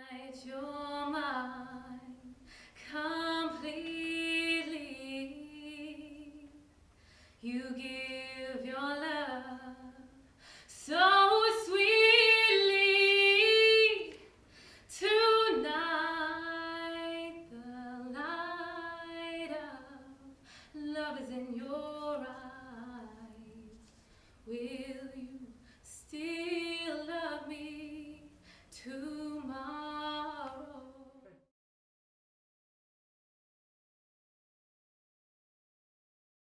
You're mine completely. You give your love so sweetly. Tonight the light of love is in your eyes. Will you still love me tonight?